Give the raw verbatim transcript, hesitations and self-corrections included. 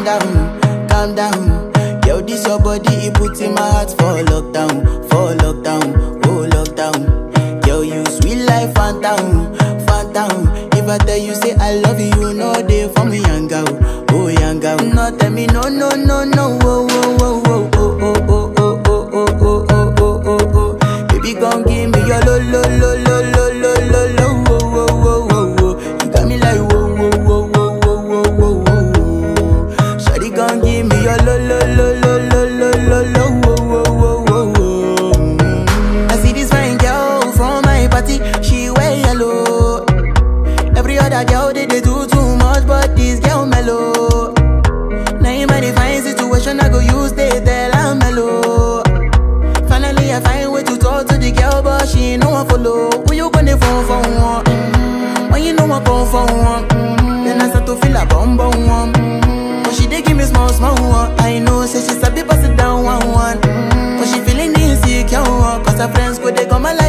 down, calm down. Yo, this your body, it puts in my heart for lockdown, for lockdown, oh lockdown. Yo, you sweet life, phantom, phantom. If I tell you say I love you, you know they for me, young girl, oh young girl. No, tell me no, no, no, no, oh, oh, oh, oh, oh, oh, oh, oh, oh, oh, oh, oh, oh, oh. Baby, come give me your lo, lo, lo, lo, lo, lo, lo, lo, oh, oh, oh, oh, oh. You got me like whoa, whoa, whoa, whoa, whoa, whoa, whoa, whoa. Shawty, come give me your lo, lo, lo, lo, lo, lo, lo, lo, oh, oh, oh, oh, oh. I see this fine girl from my party, she wear yellow. Every other girl they, they do too much, but this girl mellow. Now in my divine situation, I go use they tell I'm mellow. Finally, I find way to talk to the girl, but she ain't no one follow. Who you gonna phone for one? Mm-hmm. When you know I come for one, mm-hmm. Then I start to feel a bum bum one. Mm-hmm. But she dey give me small small one. I know, say she's a bit pass it down one one. Mm-hmm. But she feeling insecure, cause her friends go they come alive.